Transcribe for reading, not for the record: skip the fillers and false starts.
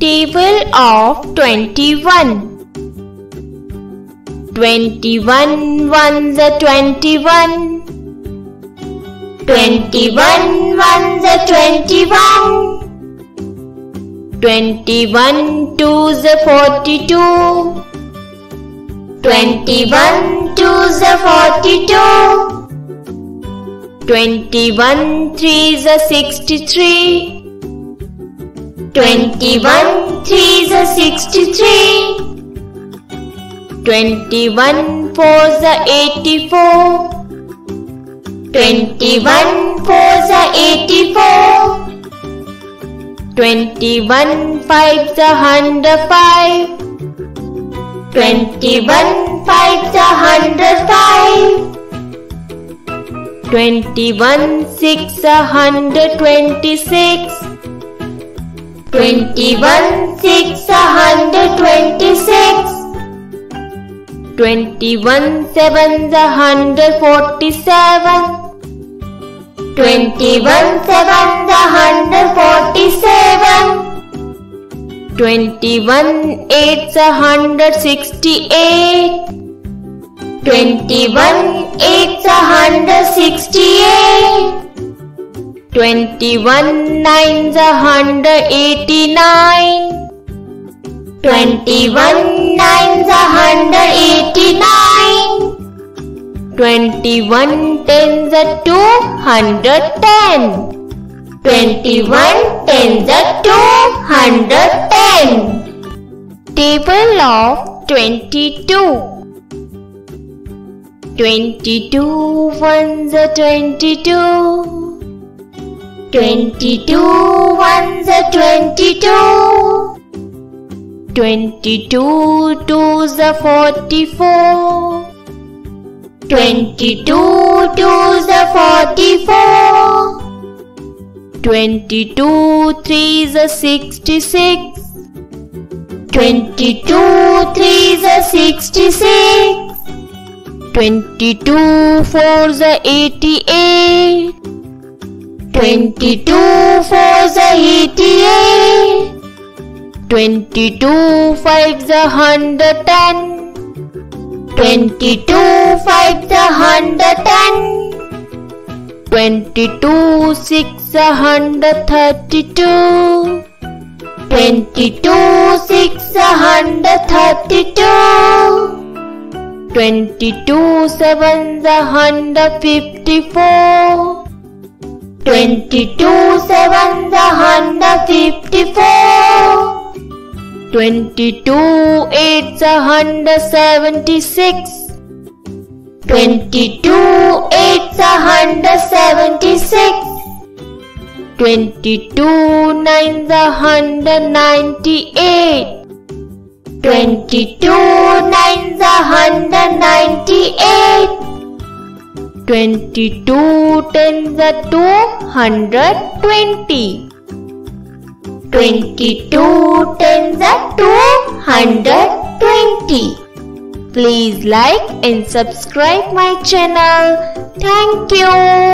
Table of 21. 21 ones are 21. 21 ones are 21. 21 twos are 42. 21 twos are 42. 21 threes are 63. 21 threes are 63. 21 fours are 84. 21 fours are 84. 21 fives are 105. 21 fives are 105. 21 six are 126. 21 six are 126. 21 sevens are 147. 21 sevens are 147. 21 eights are 168. 21 eights are 168. 21 nines are 189. 21 nines are 189. 21 tens are 210. 21 tens are 210. Table of 22. 22 ones are 22. 22 ones are 22. 22 twos are 44. 22 twos are 44. 22 threes are 66. 22 threes are 66. 22 fours are 88. 22 fours are 88. 22 fives are 110. 22 fives are 110. 22 six are 132. 22 six are 132. 22 sevens are 154. 22 sevens are 154. 22 eights are 176. 22 eights are 176. 22 nines are 198. 22 nines are 198. 22 tens are 220. 22 tens are 220. Please like and subscribe my channel. Thank you.